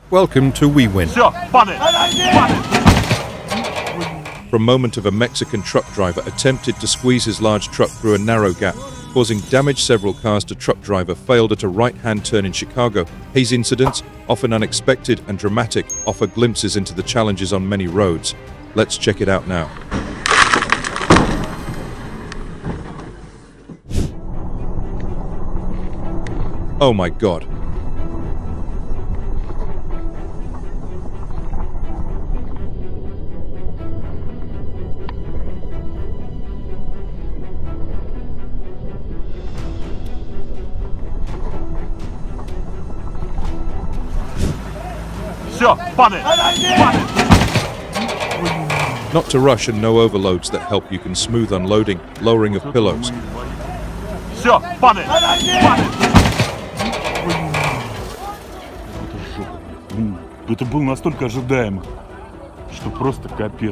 Welcome to WEWIN. Все, падай! Падай! From moment of a Mexican truck driver attempted to squeeze his large truck through a narrow gap, causing damage several cars to truck driver failed at a right-hand turn in Chicago. These incidents, often unexpected and dramatic, offer glimpses into the challenges on many roads. Let's check it out now. Oh my God. Все, падай! Падай! Not to rush and no overloads that help. You can smooth unloading, lowering of pillows. Все, падай! Падай! Это было настолько ожидаемо, что просто капец.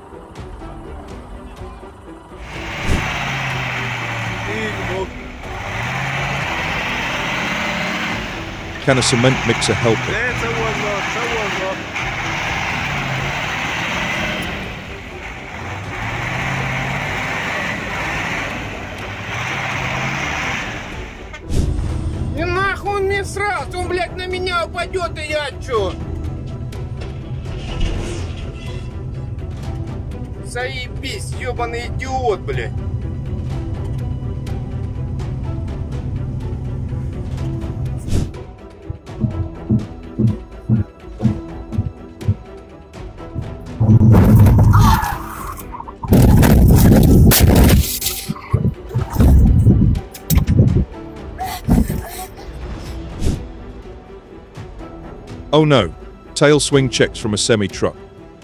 Can a cement mixer help it? И нахуй он мне сразу, он, блядь, на меня упадет, и я чё? Заебись, ёбаный идиот, блядь. Oh no, tail swing checks from a semi-truck.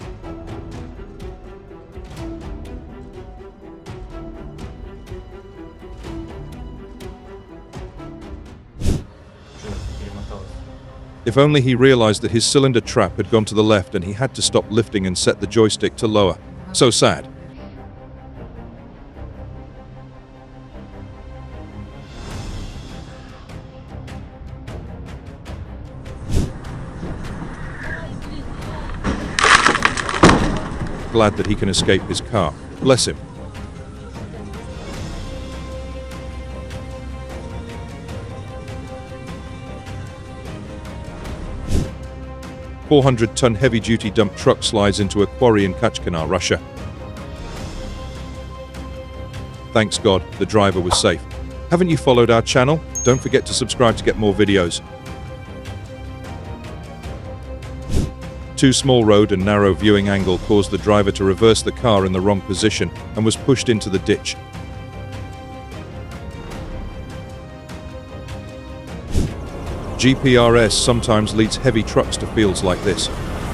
If only he realized that his cylinder trap had gone to the left and he had to stop lifting and set the joystick to lower. So sad. Glad that he can escape his car. Bless him. $400-ton heavy-duty dump truck slides into a quarry in Kachkanar, Russia. Thanks God, the driver was safe. Haven't you followed our channel? Don't forget to subscribe to get more videos. Too small road and narrow viewing angle caused the driver to reverse the car in the wrong position and was pushed into the ditch. GPRS sometimes leads heavy trucks to fields like this.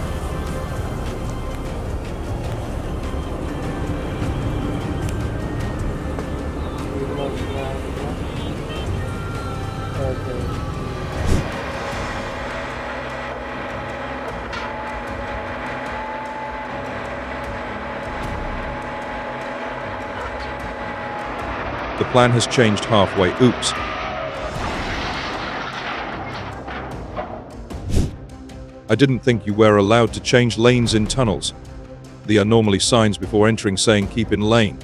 The plan has changed halfway. Oops. I didn't think you were allowed to change lanes in tunnels. There are normally signs before entering saying keep in lane.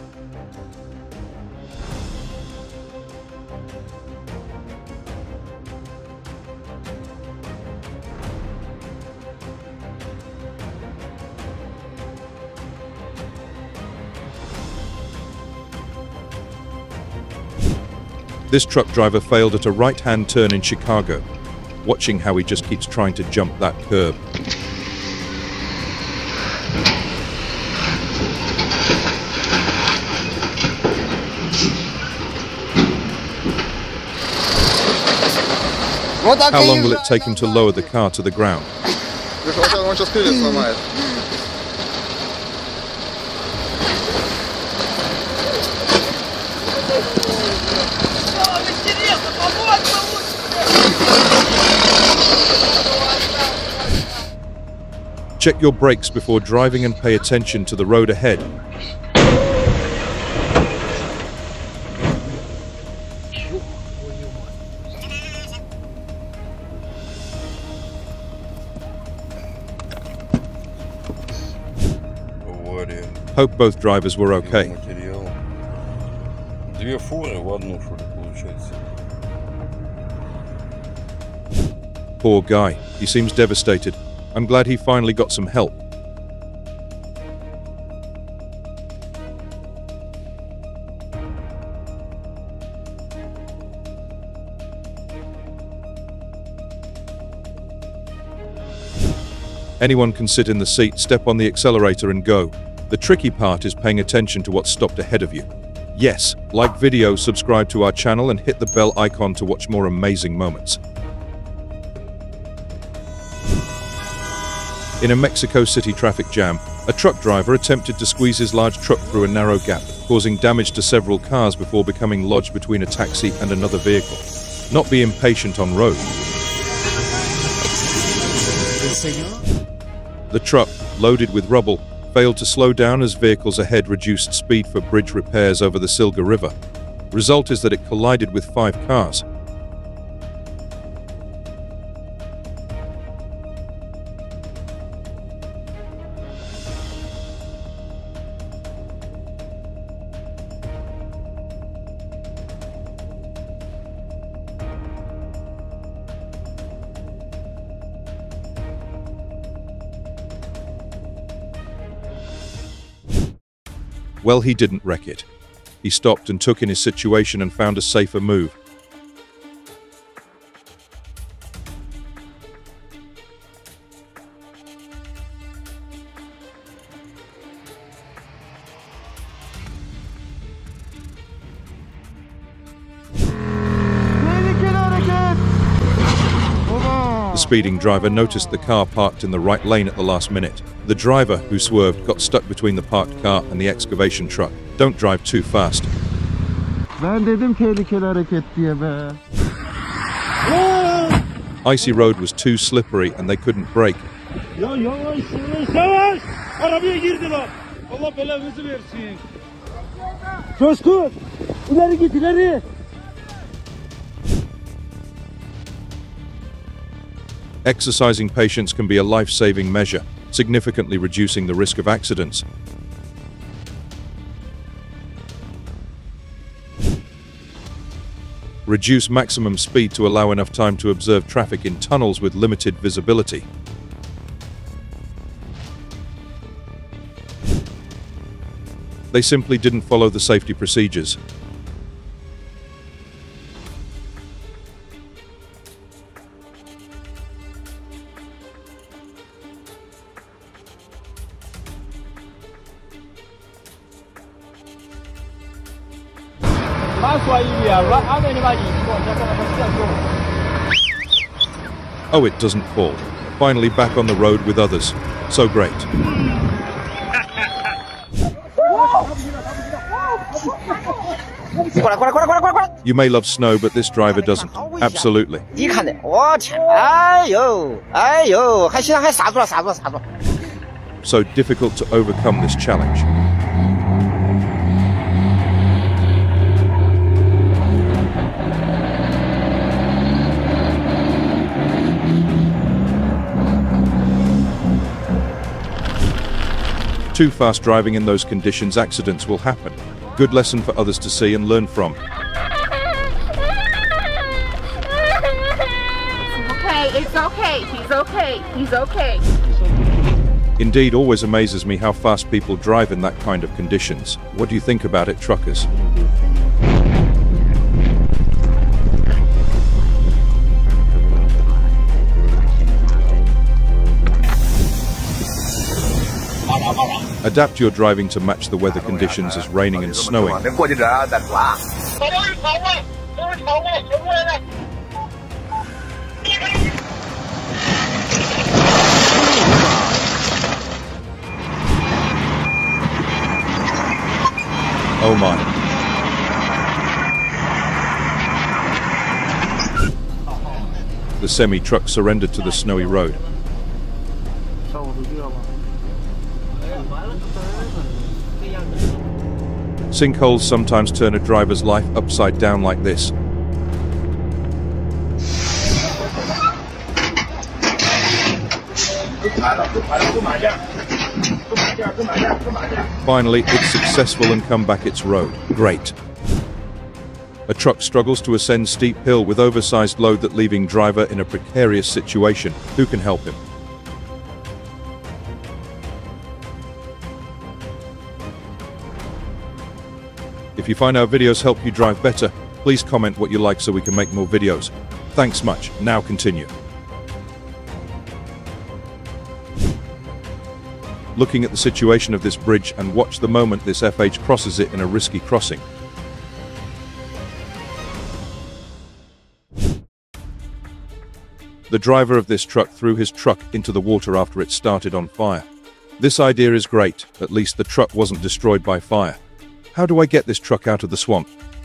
This truck driver failed at a right-hand turn in Chicago. Watching how he just keeps trying to jump that curb. How long will it take him to lower the car to the ground? Check your brakes before driving and pay attention to the road ahead. Hope both drivers were okay. Две фуры в одну, что ли, получается. Poor guy. He seems devastated. I'm glad he finally got some help. Anyone can sit in the seat, step on the accelerator and go. The tricky part is paying attention to what's stopped ahead of you. Yes, like video, subscribe to our channel and hit the bell icon to watch more amazing moments. In a Mexico City traffic jam, a truck driver attempted to squeeze his large truck through a narrow gap, causing damage to several cars before becoming lodged between a taxi and another vehicle. Not be impatient on road. The truck, loaded with rubble, failed to slow down as vehicles ahead reduced speed for bridge repairs over the Silga River. Result is that it collided with 5 cars. Well, he didn't wreck it. He stopped and took in his situation and found a safer move. The speeding driver noticed the car parked in the right lane at the last minute. The driver, who swerved, got stuck between the parked car and the excavation truck. Don't drive too fast. Icy road was too slippery and they couldn't brake. Exercising patience can be a life-saving measure, significantly reducing the risk of accidents. Reduce maximum speed to allow enough time to observe traffic in tunnels with limited visibility. They simply didn't follow the safety procedures. Oh, it doesn't fall. Finally back on the road with others. So great. You may love snow, but this driver doesn't. Absolutely. So difficult to overcome this challenge. Too fast driving in those conditions, accidents will happen. Good lesson for others to see and learn from. It's okay, he's okay, he's okay. Indeed, always amazes me how fast people drive in that kind of conditions. What do you think about it, truckers? Adapt your driving to match the weather conditions as raining and snowing. Oh my. The semi-truck surrendered to the snowy road. Sinkholes sometimes turn a driver's life upside down like this. Finally, it's successful and come back its road. Great. A truck struggles to ascend steep hill with oversized load that leaving driver in a precarious situation. Who can help him? If you find our videos help you drive better, please comment what you like so we can make more videos. Thanks much. Now continue. Looking at the situation of this bridge and watch the moment this FH crosses it in a risky crossing. The driver of this truck threw his truck into the water after it started on fire. This idea is great, at least the truck wasn't destroyed by fire. How do I get this truck out of the swamp?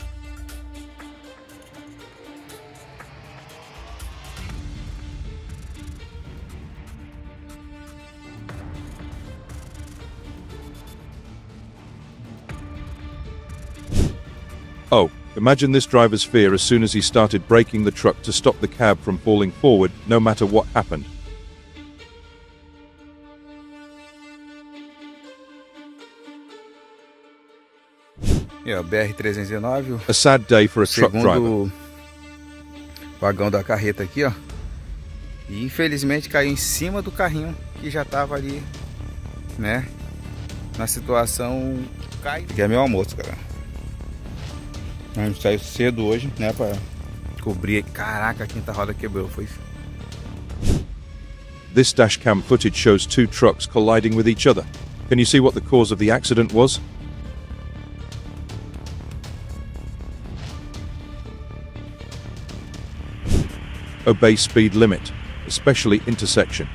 Oh, imagine this driver's fear as soon as he started braking the truck to stop the cab from falling forward, no matter what happened. BR-309, A sad day for a truck driver. segundo vagão da carreta aqui, ó. E infelizmente caiu em cima do carrinho que já tava ali, né? Na situação cai. Aqui é meu almoço, cara. A gente saiu cedo hoje, né, para cobrir. Caraca, a quinta roda quebrou, foi. This dashcam footage shows two trucks colliding with each other. Can you see what the cause of the accident was? Obey speed limit, especially intersection.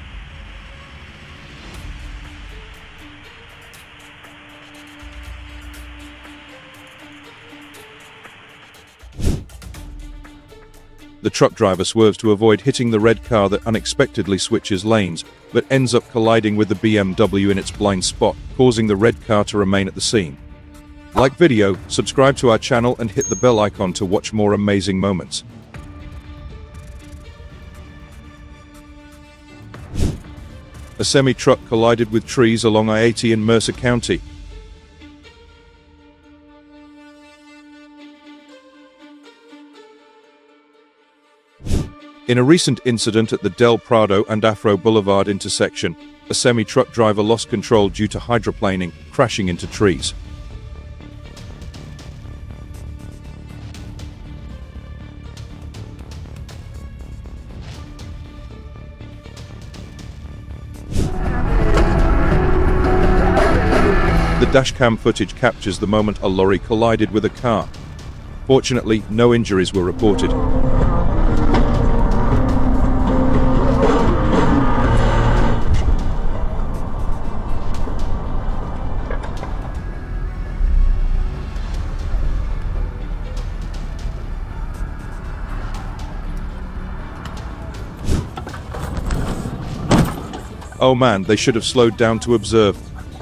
The truck driver swerves to avoid hitting the red car that unexpectedly switches lanes, but ends up colliding with the BMW in its blind spot, causing the red car to remain at the scene. Like video, subscribe to our channel and hit the bell icon to watch more amazing moments. A semi-truck collided with trees along I-80 in Mercer County. In a recent incident at the Del Prado and Afro Boulevard intersection, a semi-truck driver lost control due to hydroplaning, crashing into trees. The dashcam footage captures the moment a lorry collided with a car. Fortunately, no injuries were reported. Oh man, they should have slowed down to observe.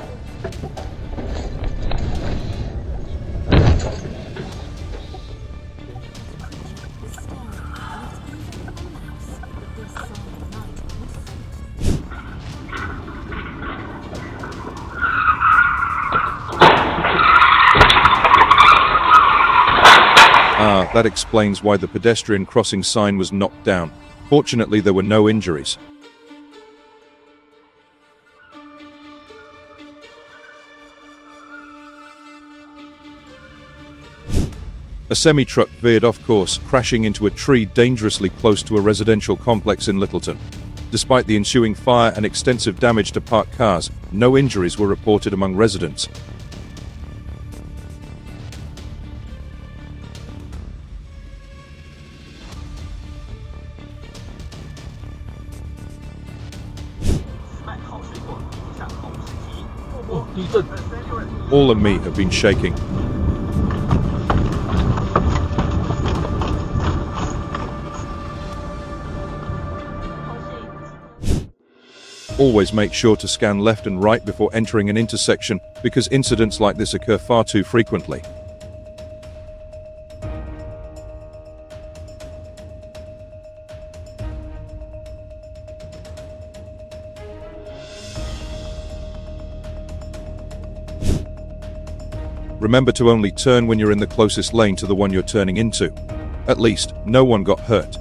That explains why the pedestrian crossing sign was knocked down. Fortunately, there were no injuries. A semi-truck veered off course, crashing into a tree dangerously close to a residential complex in Littleton. Despite the ensuing fire and extensive damage to parked cars, no injuries were reported among residents. All of me have been shaking. Always make sure to scan left and right before entering an intersection because incidents like this occur far too frequently. Remember to only turn when you're in the closest lane to the one you're turning into. At least, no one got hurt.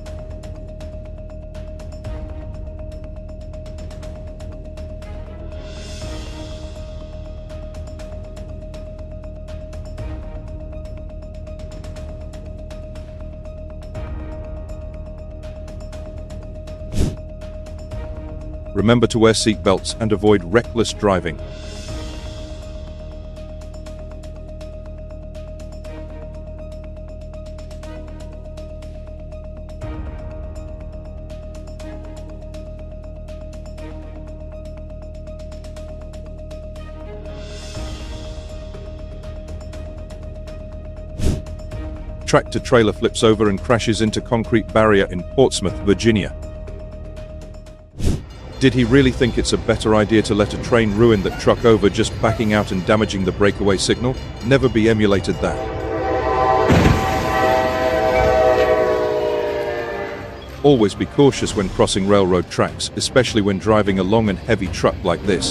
Remember to wear seatbelts and avoid reckless driving. Tractor-trailer flips over and crashes into concrete barrier in Portsmouth, Virginia. Did he really think it's a better idea to let a train ruin that truck over just backing out and damaging the breakaway signal? Never be emulated that. Always be cautious when crossing railroad tracks, especially when driving a long and heavy truck like this.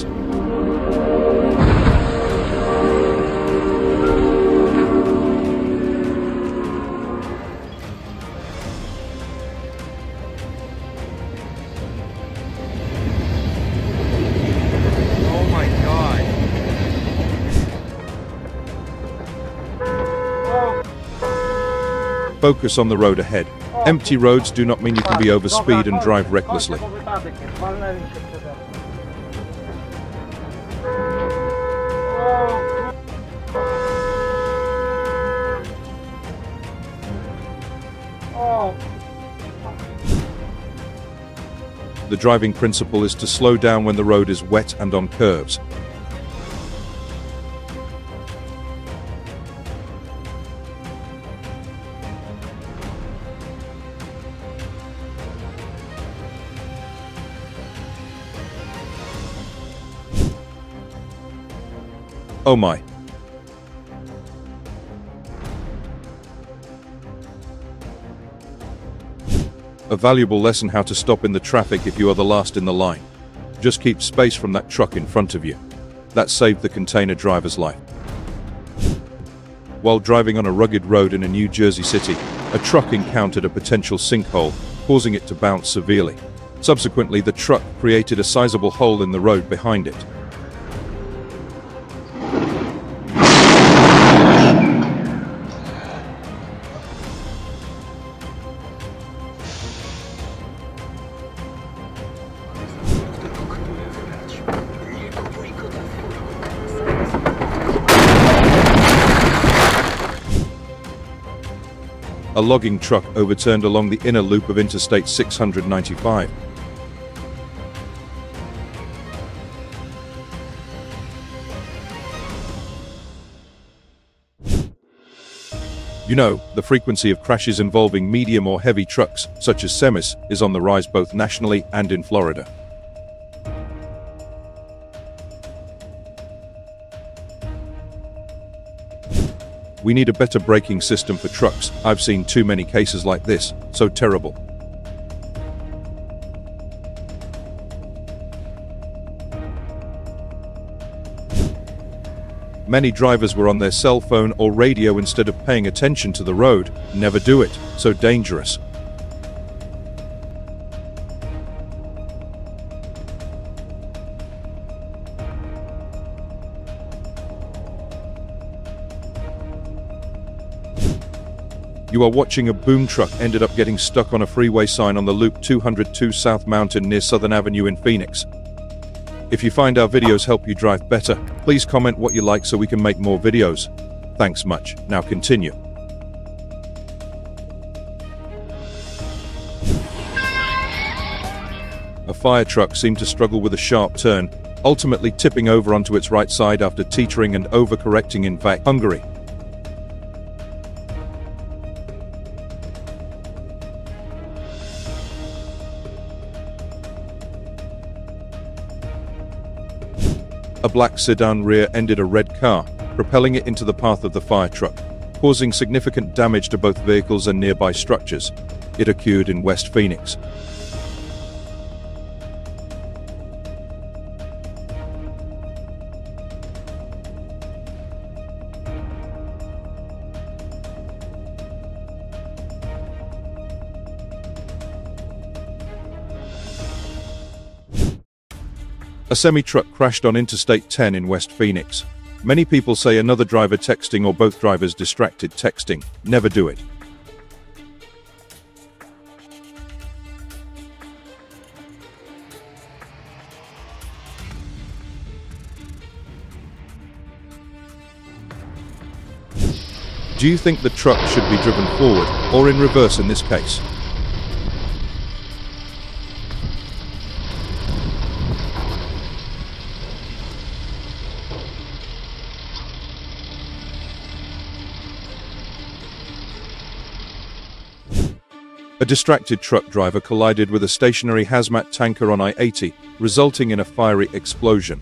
Focus on the road ahead. Empty roads do not mean you can be over speed and drive recklessly. The driving principle is to slow down when the road is wet and on curves. Oh my. A valuable lesson how to stop in the traffic if you are the last in the line. Just keep space from that truck in front of you. That saved the container driver's life. While driving on a rugged road in a New Jersey city, a truck encountered a potential sinkhole, causing it to bounce severely. Subsequently, the truck created a sizable hole in the road behind it. A logging truck overturned along the inner loop of Interstate 695. You know, the frequency of crashes involving medium or heavy trucks, such as semis, is on the rise both nationally and in Florida. We need a better braking system for trucks. I've seen too many cases like this. So terrible. Many drivers were on their cell phone or radio instead of paying attention to the road. Never do it. So dangerous. You are watching a boom truck ended up getting stuck on a freeway sign on the Loop 202 South Mountain near Southern Avenue in Phoenix. If you find our videos help you drive better, please comment what you like so we can make more videos. Thanks much. Now continue. A fire truck seemed to struggle with a sharp turn, ultimately tipping over onto its right side after teetering and overcorrecting in Hungary. A black sedan rear-ended a red car, propelling it into the path of the fire truck, causing significant damage to both vehicles and nearby structures. It occurred in West Phoenix. A semi-truck crashed on Interstate 10 in West Phoenix. Many people say another driver texting or both drivers distracted texting. Never do it. Do you think the truck should be driven forward or in reverse in this case? A distracted truck driver collided with a stationary hazmat tanker on I-80, resulting in a fiery explosion.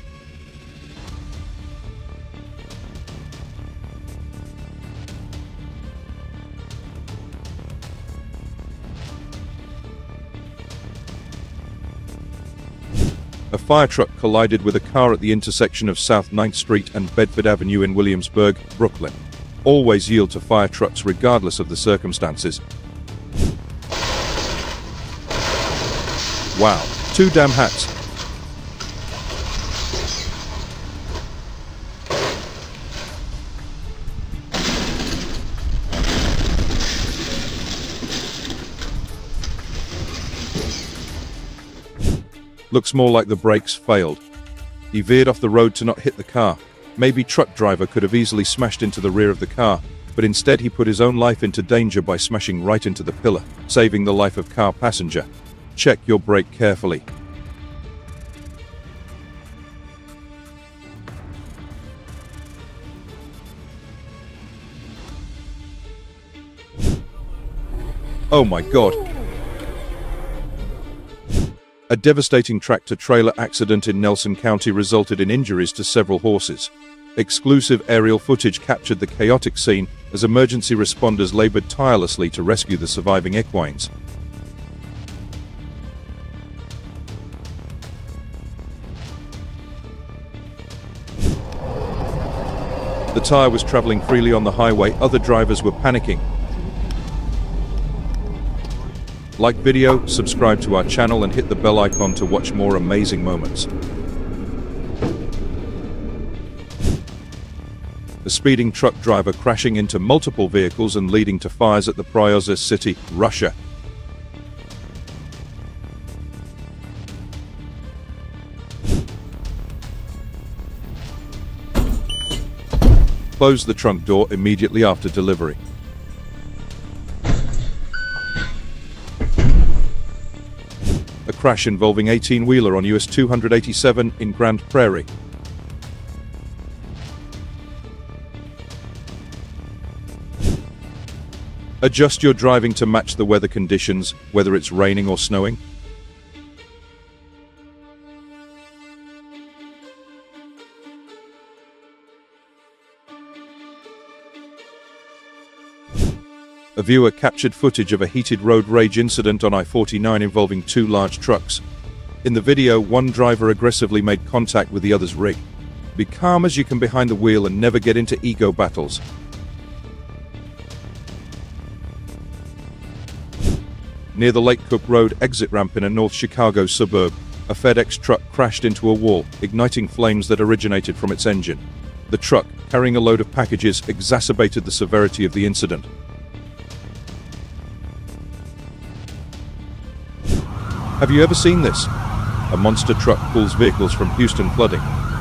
A fire truck collided with a car at the intersection of South 9th Street and Bedford Avenue in Williamsburg, Brooklyn. Always yield to fire trucks regardless of the circumstances. Wow, two damn hats. Looks more like the brakes failed. He veered off the road to not hit the car. Maybe truck driver could have easily smashed into the rear of the car, but instead he put his own life into danger by smashing right into the pillar, saving the life of car passenger. Check your brake carefully. Oh my God! A devastating tractor-trailer accident in Nelson County resulted in injuries to several horses. Exclusive aerial footage captured the chaotic scene as emergency responders labored tirelessly to rescue the surviving equines. The tire was traveling freely on the highway. Other drivers were panicking. Like video, subscribe to our channel and hit the bell icon to watch more amazing moments. A speeding truck driver crashing into multiple vehicles and leading to fires at the Prioza city, Russia. Close the trunk door immediately after delivery. A crash involving 18-wheeler on US 287 in Grand Prairie. Adjust your driving to match the weather conditions, whether it's raining or snowing. A viewer captured footage of a heated road rage incident on I-49 involving two large trucks. In the video, one driver aggressively made contact with the other's rig. Be calm as you can behind the wheel and never get into ego battles. Near the Lake Cook Road exit ramp in a North Chicago suburb, a FedEx truck crashed into a wall, igniting flames that originated from its engine. The truck, carrying a load of packages, exacerbated the severity of the incident. Have you ever seen this? A monster truck pulls vehicles from Houston flooding.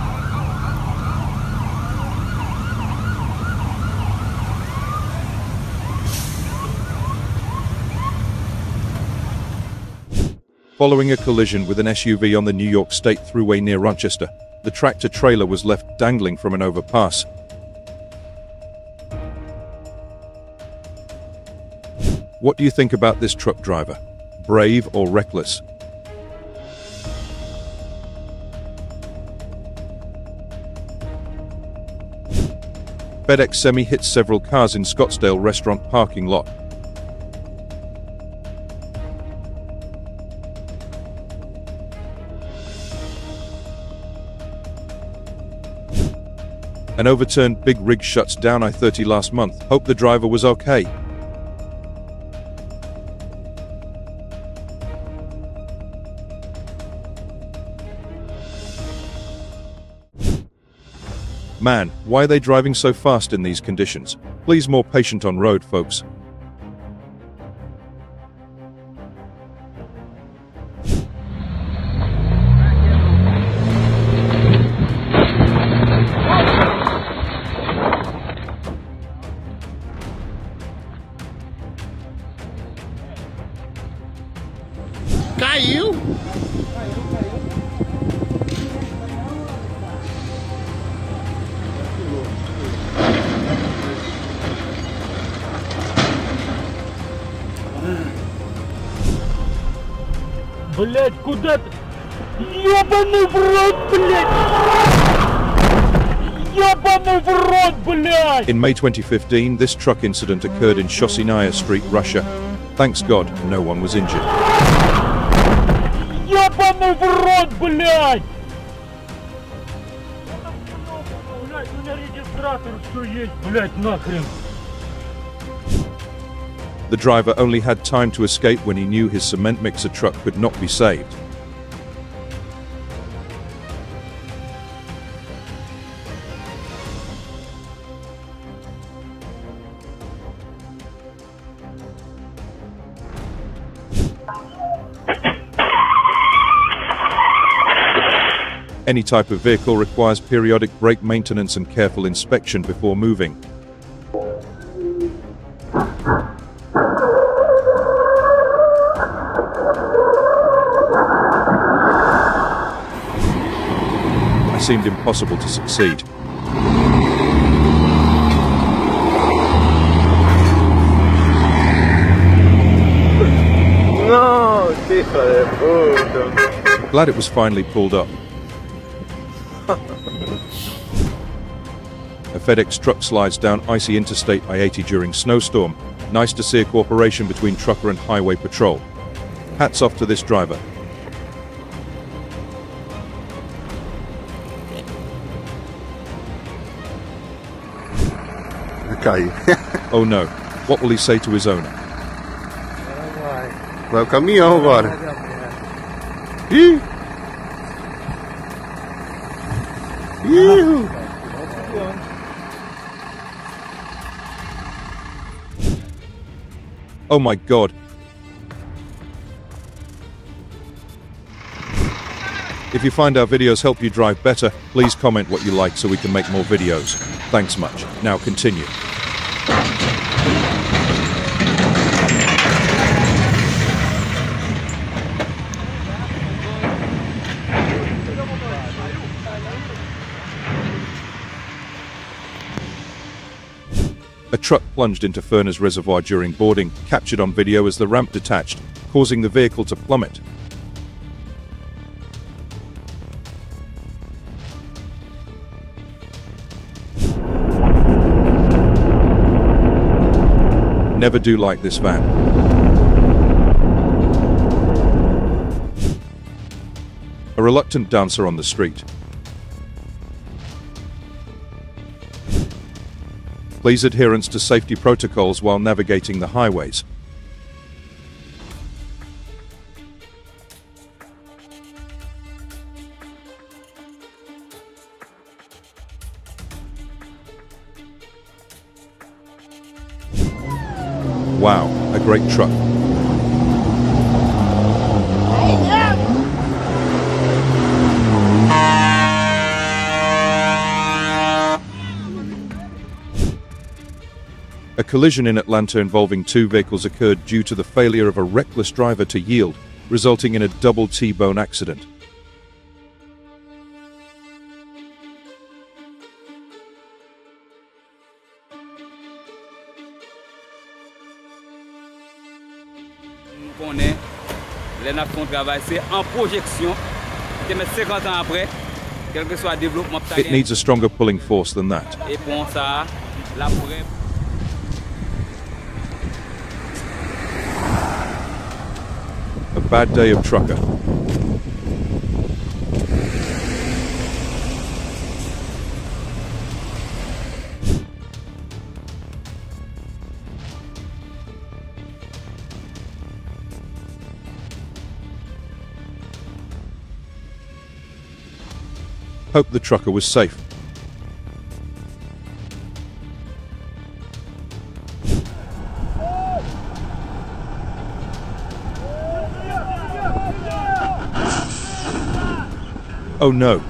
Following a collision with an SUV on the New York State Thruway near Rochester, the tractor-trailer was left dangling from an overpass. What do you think about this truck driver? Brave or reckless? FedEx semi hits several cars in Scottsdale restaurant parking lot. An overturned big rig shuts down I-30 last month. Hope the driver was okay. Man, why are they driving so fast in these conditions? Please more patient on road, folks. Caiu! Блять, куда ты? Ёбаный в рот, блять! Ёбаный в рот, блять! In May 2015, this truck incident occurred in Shosinaya Street, Russia. Thanks God, no one was injured. Ёбаный в рот, блять! Блять, у меня регистратор все есть, блять, нахрен! The driver only had time to escape when he knew his cement mixer truck could not be saved. Any type of vehicle requires periodic brake maintenance and careful inspection before moving. It seemed impossible to succeed. No, hijo de puta. Glad it was finally pulled up. A FedEx truck slides down icy Interstate I-80 during snowstorm. Nice to see a cooperation between trucker and highway patrol. Hats off to this driver. Oh no, what will he say to his owner? Vai o caminhão agora. Ih! Ih! Oh my God. If you find our videos help you drive better, please comment what you like so we can make more videos. Thanks much. Now continue. A truck plunged into Furnace Reservoir during boarding, captured on video as the ramp detached, causing the vehicle to plummet. Never do like this van. A reluctant dancer on the street. Please adherence to safety protocols while navigating the highways. Wow, a great truck. A collision in Atlanta involving two vehicles occurred due to the failure of a reckless driver to yield, resulting in a double T-bone accident. Les nappes travail, c'est en projection. De mettre 50 ans après, quel que soit le développement. It needs a stronger pulling force than that. Et pour ça, la preuve. A bad day of trucker. Hope the trucker was safe. Oh no.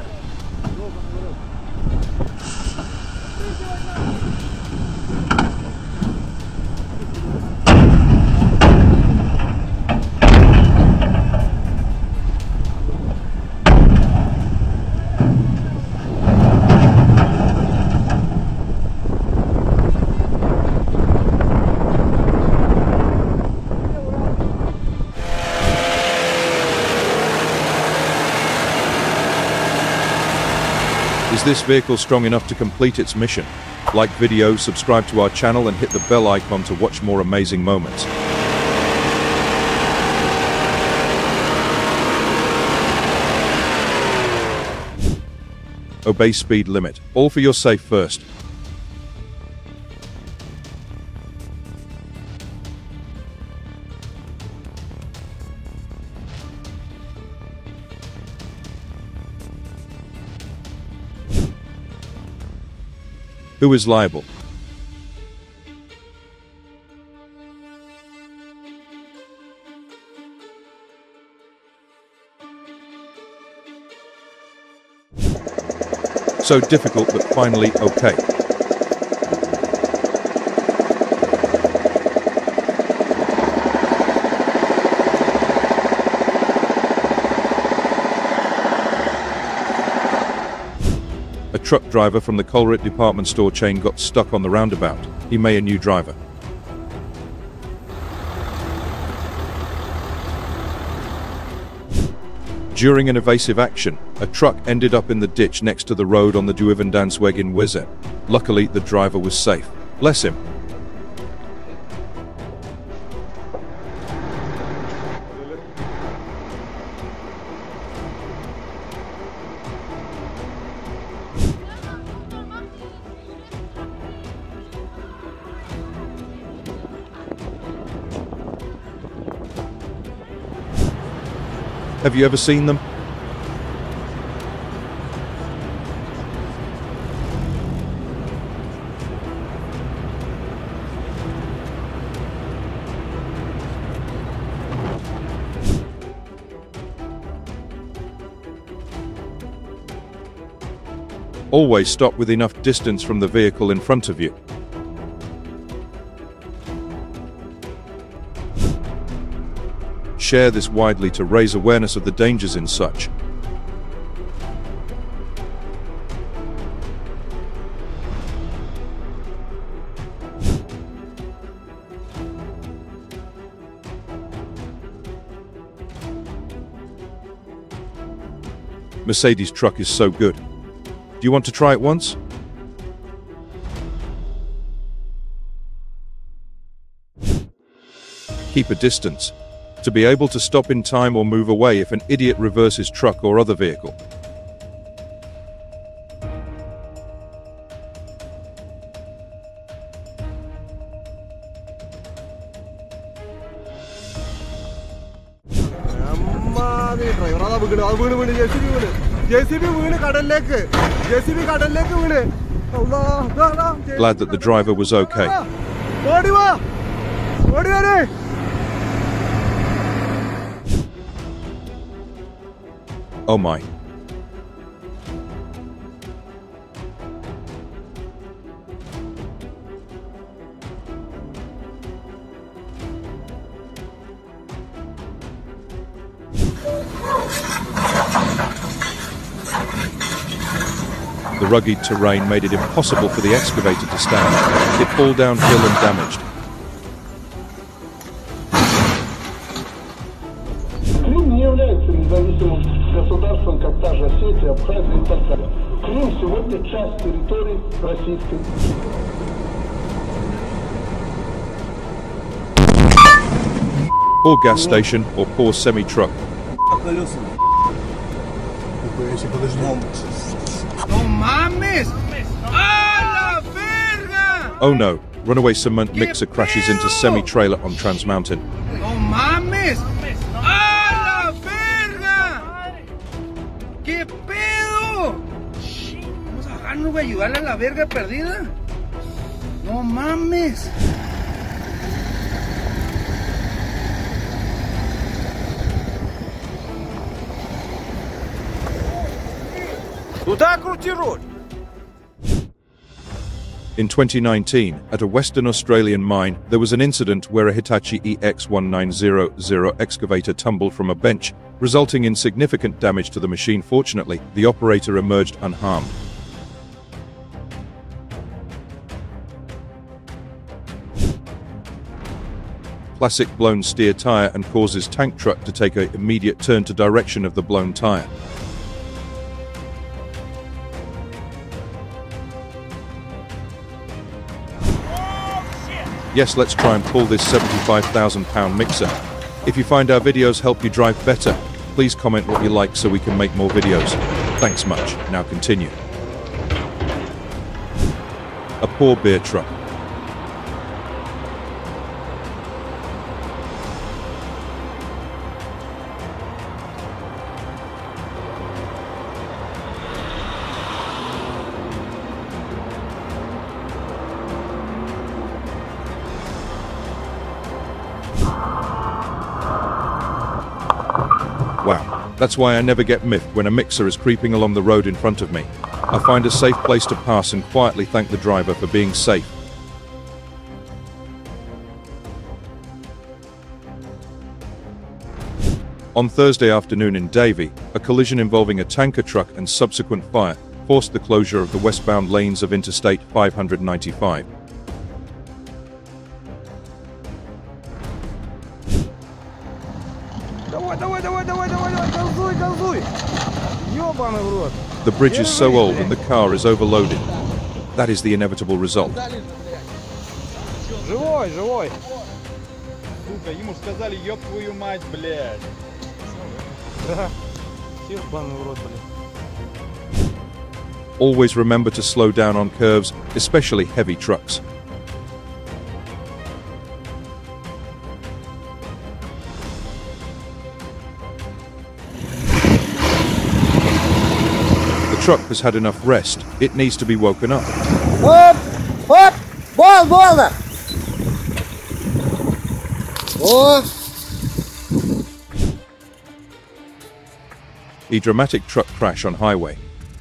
Is this vehicle strong enough to complete its mission? Like video, subscribe to our channel and hit the bell icon to watch more amazing moments. Obey speed limit. All for your safe first. Who is liable? So difficult, but finally okay. A truck driver from the Colruyt department store chain got stuck on the roundabout. He made a new driver. During an evasive action, a truck ended up in the ditch next to the road on the WEWIN in WEWIN. Luckily, the driver was safe. Bless him. Have you ever seen them? Always stop with enough distance from the vehicle in front of you. Share this widely to raise awareness of the dangers in such. Mercedes truck is so good. Do you want to try it once? Keep a distance. To be able to stop in time or move away if an idiot reverses truck or other vehicle. Glad that the driver was okay. Oh my. The rugged terrain made it impossible for the excavator to stand. It fall downhill and damaged. Крым не является независимым государством, как та же Осетия, Абхазия и так далее. Крым сегодня часть территории российской. Poor gas station or poor semi-truck. Oh no, runaway cement mixer crashes into semi-trailer on Trans Mountain. ¡No mames! ¡A la verga! ¿Qué pedo? Vamos a bajarnos, güey, ayudarle a la verga perdida. No mames. Туда крути руль! In 2019, at a Western Australian mine, there was an incident where a Hitachi EX1900 excavator tumbled from a bench, resulting in significant damage to the machine. Fortunately, the operator emerged unharmed. Classic blown steer tire and causes tank truck to take an immediate turn to direction of the blown tire. Yes, let's try and pull this 75,000 pound mixer. If you find our videos help you drive better, please comment what you like so we can make more videos. Thanks much. Now continue. A poor beer truck. Wow, that's why I never get miffed when a mixer is creeping along the road in front of me. I find a safe place to pass and quietly thank the driver for being safe. On Thursday afternoon in Davey, a collision involving a tanker truck and subsequent fire forced the closure of the westbound lanes of Interstate 595. The bridge is so old and the car is overloaded. That is the inevitable result. Always remember to slow down on curves, especially heavy trucks. The truck has had enough rest. It needs to be woken up. Up! Up! Ball! Oh! A dramatic truck crash on highway.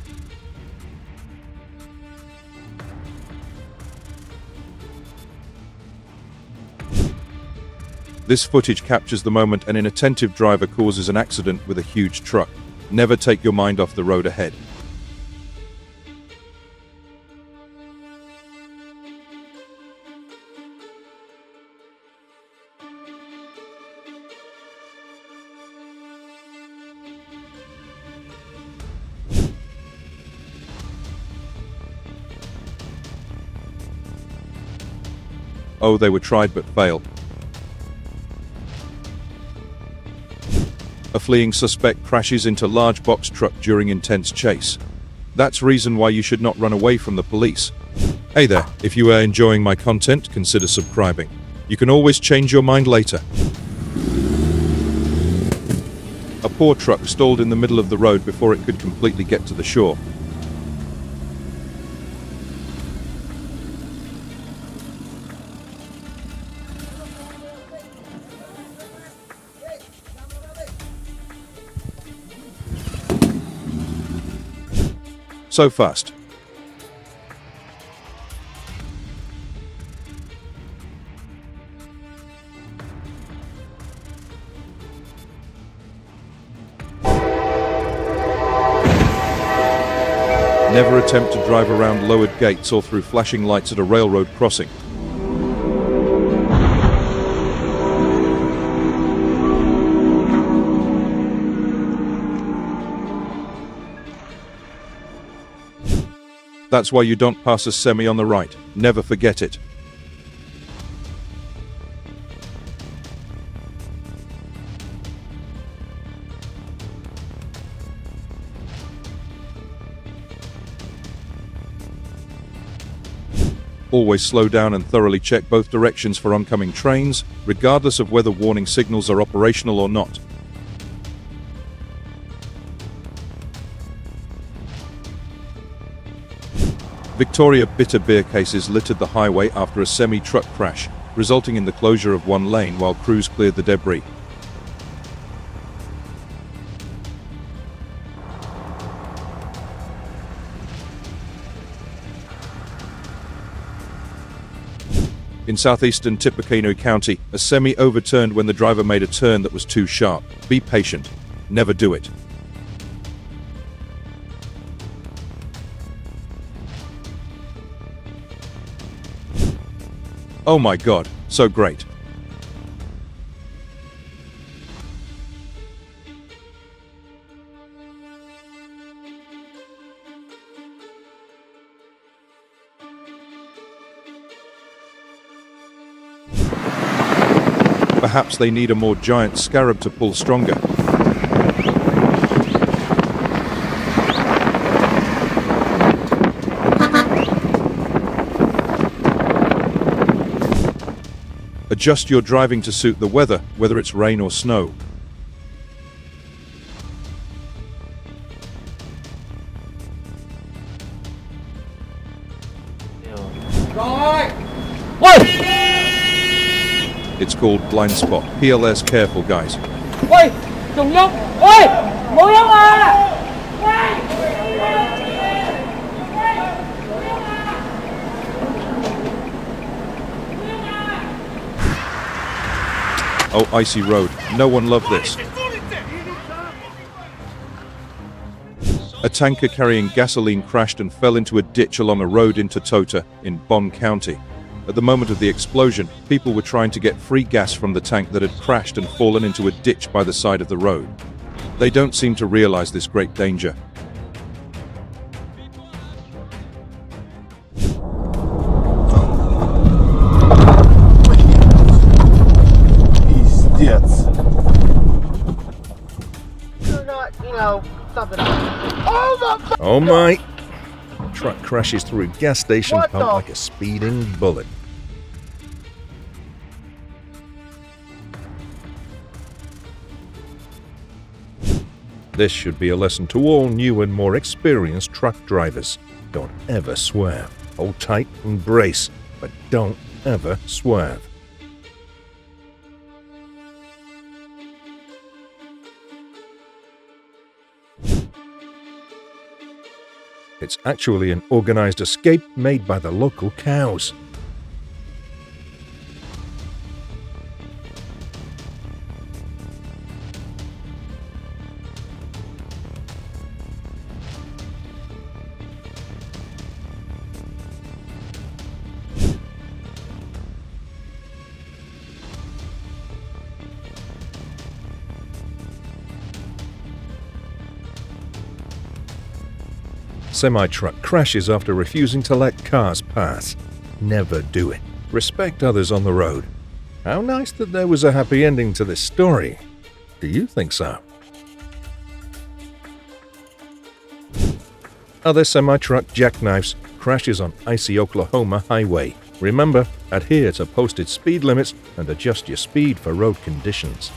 This footage captures the moment an inattentive driver causes an accident with a huge truck. Never take your mind off the road ahead. Oh, they were tried but failed. A fleeing suspect crashes into large box truck during intense chase. That's reason why you should not run away from the police. Hey there, if you are enjoying my content, consider subscribing. You can always change your mind later. A poor truck stalled in the middle of the road before it could completely get to the shore. So fast. Never attempt to drive around lowered gates or through flashing lights at a railroad crossing. That's why you don't pass a semi on the right. Never forget it. Always slow down and thoroughly check both directions for oncoming trains, regardless of whether warning signals are operational or not. Victoria bitter beer cases littered the highway after a semi-truck crash, resulting in the closure of one lane while crews cleared the debris. In southeastern Tippecanoe County, a semi overturned when the driver made a turn that was too sharp. Be patient. Never do it. Oh my God, so great. Perhaps they need a more giant scarab to pull stronger. Adjust your driving to suit the weather, whether it's rain or snow. What? It's called blind spot. PLS careful, guys. Ôi, trùng nhóc. Ôi, mũi nhóc à. Oh, icy road. No one loved this. A tanker carrying gasoline crashed and fell into a ditch along a road in Totota in Bonn County. At the moment of the explosion, people were trying to get free gas from the tank that had crashed and fallen into a ditch by the side of the road. They don't seem to realize this great danger. Oh my! Truck crashes through gas station pump like a speeding bullet. This should be a lesson to all new and more experienced truck drivers. Don't ever swerve. Hold tight and brace, but don't ever swerve. It's actually an organized escape made by the local cows. Semi-truck crashes after refusing to let cars pass. Never do it. Respect others on the road. How nice that there was a happy ending to this story. Do you think so? Other semi-truck jackknifes crashes on icy Oklahoma highway. Remember, adhere to posted speed limits and adjust your speed for road conditions.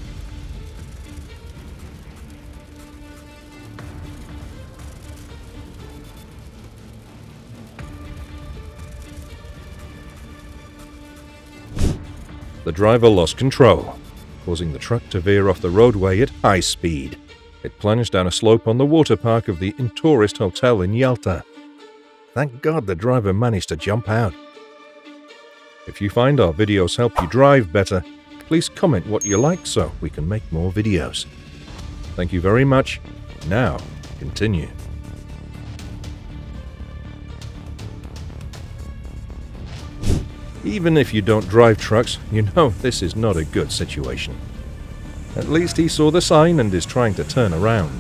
The driver lost control, causing the truck to veer off the roadway at high speed. It plunged down a slope on the water park of the Intourist Hotel in Yalta. Thank God the driver managed to jump out. If you find our videos help you drive better, please comment what you like so we can make more videos. Thank you very much. Now, continue. Even if you don't drive trucks, you know this is not a good situation. At least he saw the sign and is trying to turn around.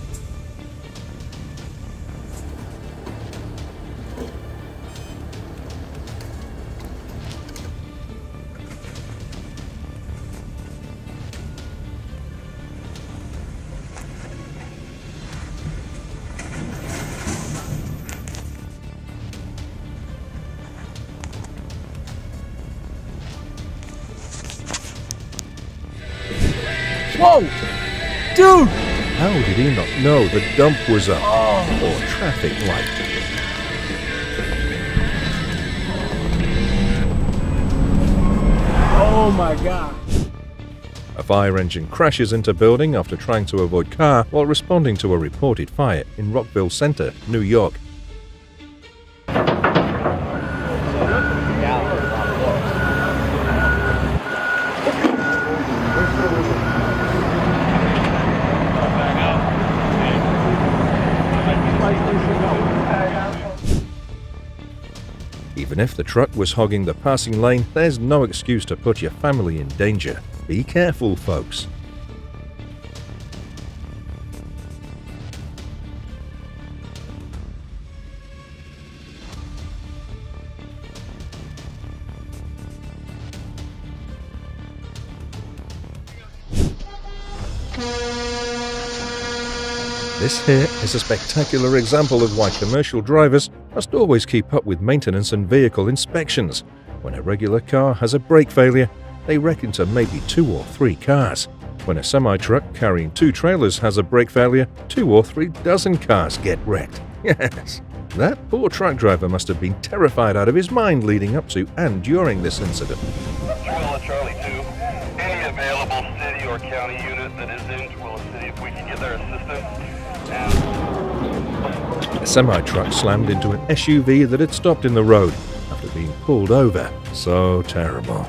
Whoa! Dude! How did he not know the dump was up? Or traffic light? Oh my God! A fire engine crashes into building after trying to avoid car while responding to a reported fire in Rockville Center, New York. Even if the truck was hogging the passing lane, there's no excuse to put your family in danger. Be careful, folks. This here is a spectacular example of why commercial drivers must always keep up with maintenance and vehicle inspections. When a regular car has a brake failure, they reckon to maybe 2 or 3 cars. When a semi-truck carrying 2 trailers has a brake failure, 2 or 3 dozen cars get wrecked. Yes, that poor truck driver must have been terrified out of his mind leading up to and during this incident. Charlie 2, any available city or county unit that is in Twilla City, if we can get their assistance. A semi-truck slammed into an SUV that had stopped in the road after being pulled over. So terrible.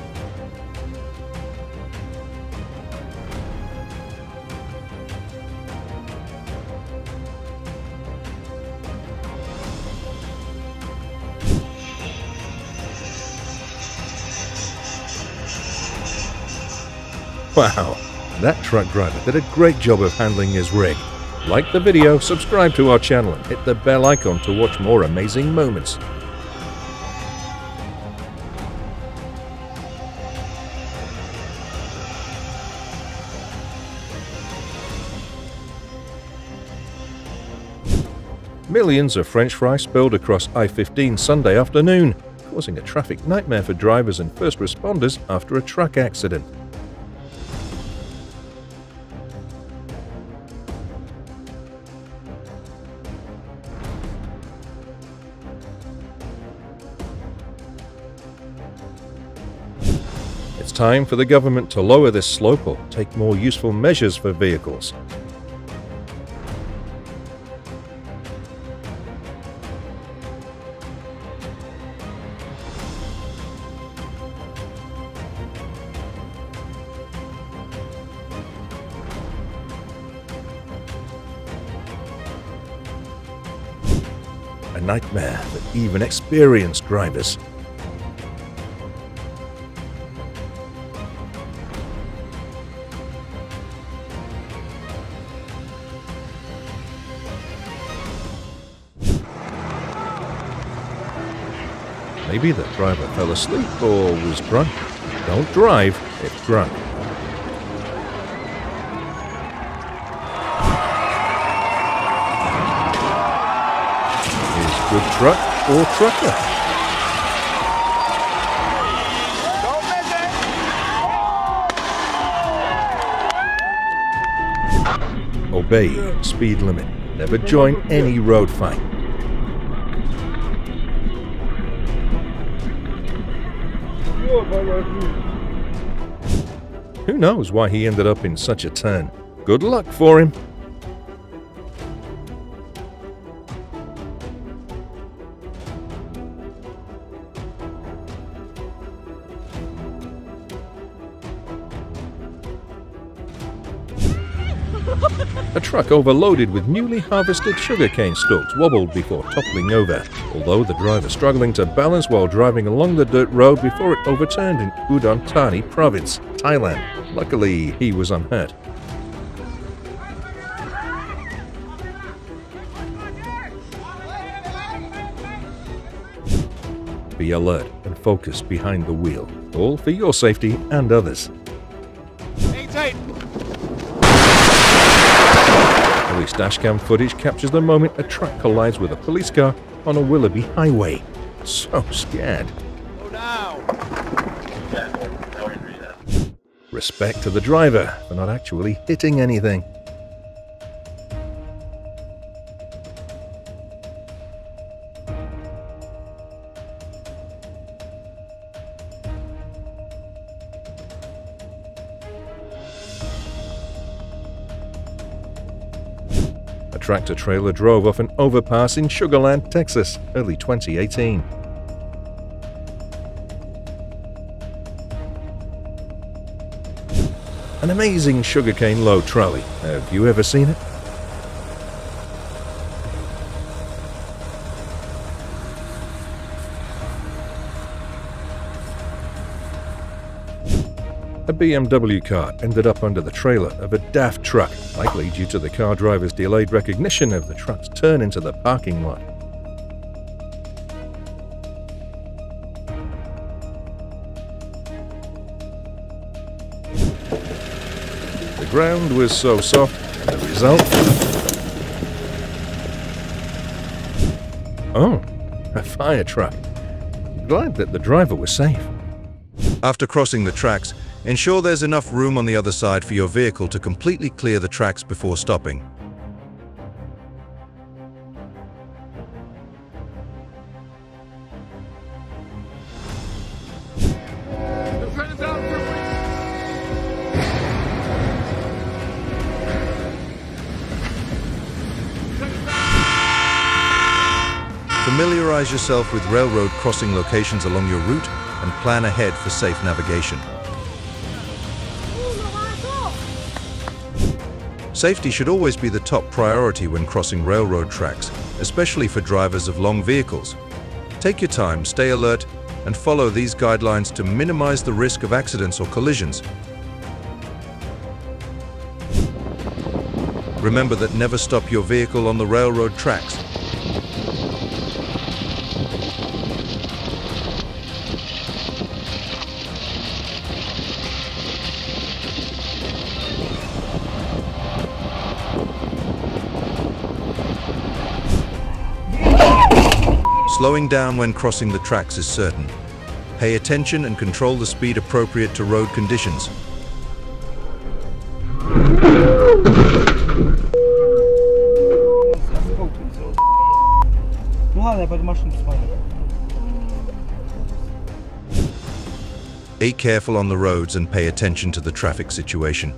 Wow, that truck driver did a great job of handling his rig. Like the video, subscribe to our channel and hit the bell icon to watch more amazing moments. Millions of French fries spilled across I-15 Sunday afternoon, causing a traffic nightmare for drivers and first responders after a truck accident. It's time for the government to lower this slope or take more useful measures for vehicles. A nightmare for even experienced drivers. Maybe the driver fell asleep or was drunk. Don't drive if drunk. Is good truck or trucker? Obey speed limit. Never join any road fight. Who knows why he ended up in such a turn? Good luck for him. A truck overloaded with newly harvested sugarcane stalks wobbled before toppling over, although the driver struggling to balance while driving along the dirt road before it overturned in Udon Thani province, Thailand. Luckily, he was unhurt. Be alert and focus behind the wheel, all for your safety and others. Police dashcam footage captures the moment a truck collides with a police car on a Willoughby highway. So scared. Respect to the driver for not actually hitting anything. A tractor-trailer drove off an overpass in Sugar Land, Texas, early 2018. An amazing sugarcane load trolley. Have you ever seen it? A BMW car ended up under the trailer of a DAF truck, likely due to the car driver's delayed recognition of the truck's turn into the parking lot. The ground was so soft, the result... Oh, a fire truck. Glad that the driver was safe. After crossing the tracks, ensure there's enough room on the other side for your vehicle to completely clear the tracks before stopping. Familiarize yourself with railroad crossing locations along your route and plan ahead for safe navigation. Safety should always be the top priority when crossing railroad tracks, especially for drivers of long vehicles. Take your time, stay alert, and follow these guidelines to minimize the risk of accidents or collisions. Remember that never stop your vehicle on the railroad tracks. Slowing down when crossing the tracks is certain. Pay attention and control the speed appropriate to road conditions. Be careful on the roads and pay attention to the traffic situation.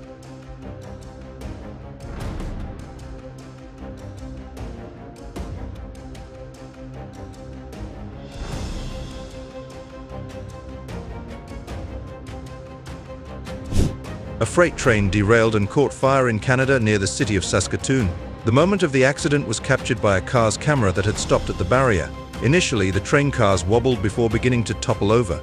A freight train derailed and caught fire in Canada near the city of Saskatoon. The moment of the accident was captured by a car's camera that had stopped at the barrier. Initially, the train cars wobbled before beginning to topple over.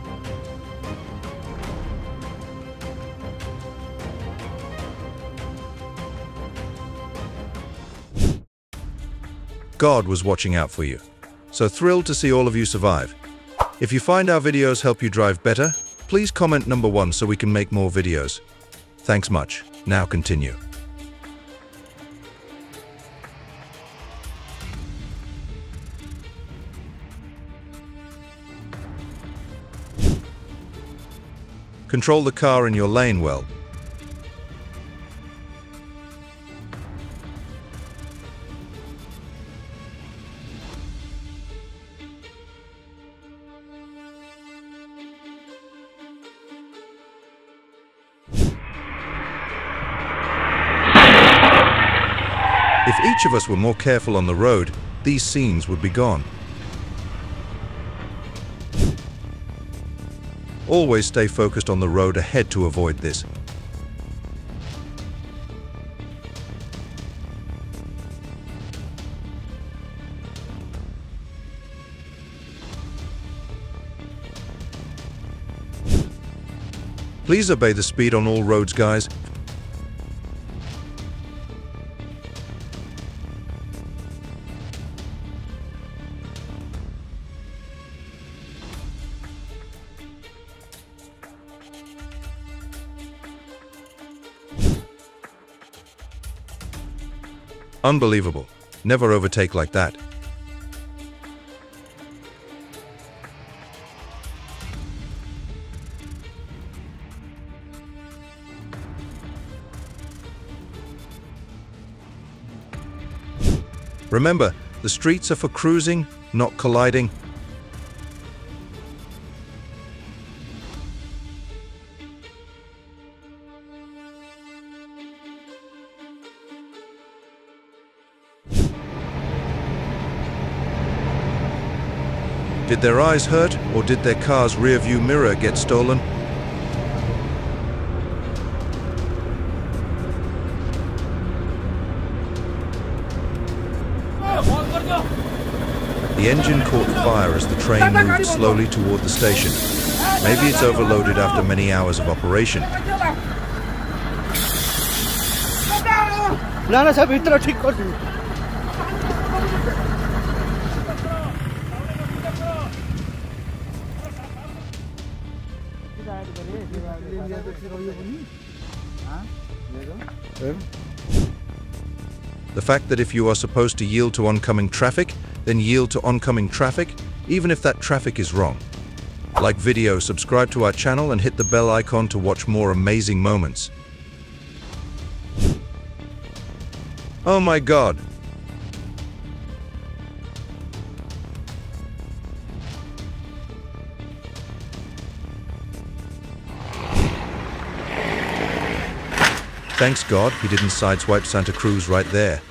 God was watching out for you. So thrilled to see all of you survive. If you find our videos help you drive better, please comment number 1 so we can make more videos. Thanks much. Now continue. Control the car in your lane well. If each of us were more careful on the road, these scenes would be gone. Always stay focused on the road ahead to avoid this. Please obey the speed on all roads, guys. Unbelievable. Never overtake like that. Remember, the streets are for cruising, not colliding. Did their eyes hurt, or did their car's rear-view mirror get stolen? The engine caught fire as the train moved slowly toward the station. Maybe it's overloaded after many hours of operation. The fact that if you are supposed to yield to oncoming traffic, then yield to oncoming traffic, even if that traffic is wrong. Like video, subscribe to our channel and hit the bell icon to watch more amazing moments. Oh my God! Thanks God he didn't sideswipe Santa Cruz right there.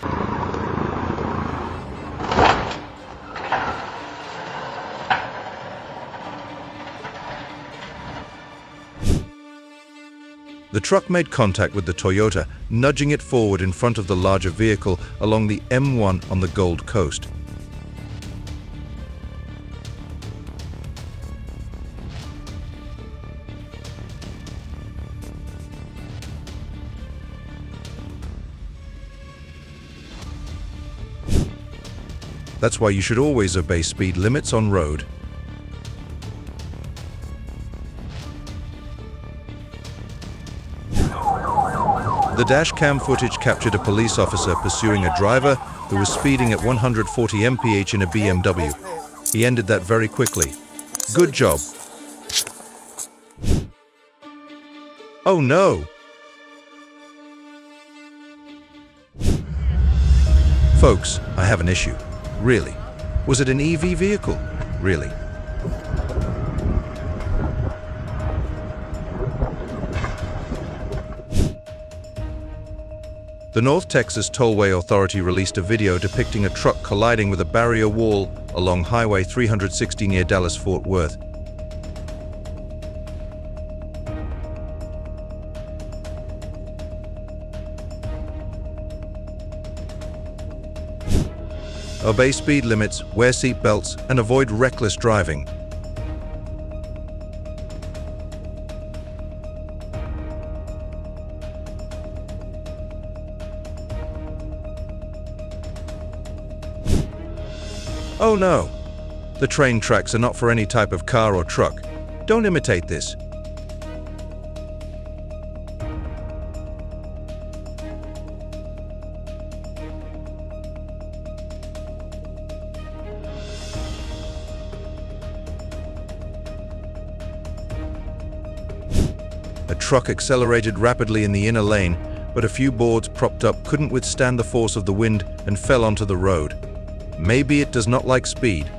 The truck made contact with the Toyota, nudging it forward in front of the larger vehicle along the M1 on the Gold Coast. That's why you should always obey speed limits on road. The dash cam footage captured a police officer pursuing a driver who was speeding at 140 mph in a BMW. He ended that very quickly. Good job. Oh no! Folks, I have an issue. Really? Was it an EV vehicle? Really? The North Texas Tollway Authority released a video depicting a truck colliding with a barrier wall along Highway 360 near Dallas-Fort Worth. Obey speed limits, wear seat belts, and avoid reckless driving. Oh no! The train tracks are not for any type of car or truck. Don't imitate this. A truck accelerated rapidly in the inner lane, but a few boards propped up couldn't withstand the force of the wind and fell onto the road. Maybe it does not like speed.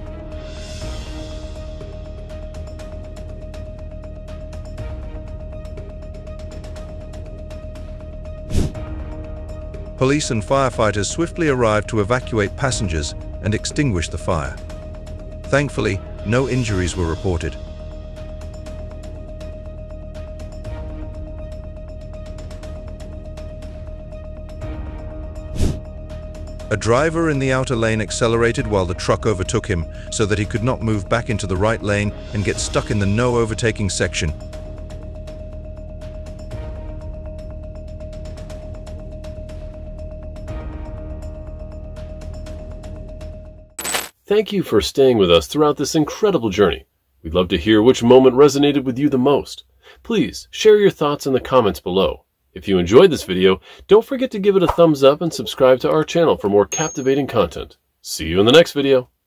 Police and firefighters swiftly arrived to evacuate passengers and extinguish the fire. Thankfully, no injuries were reported. A driver in the outer lane accelerated while the truck overtook him so that he could not move back into the right lane and get stuck in the no overtaking section. Thank you for staying with us throughout this incredible journey. We'd love to hear which moment resonated with you the most. Please share your thoughts in the comments below. If you enjoyed this video, don't forget to give it a thumbs up and subscribe to our channel for more captivating content. See you in the next video.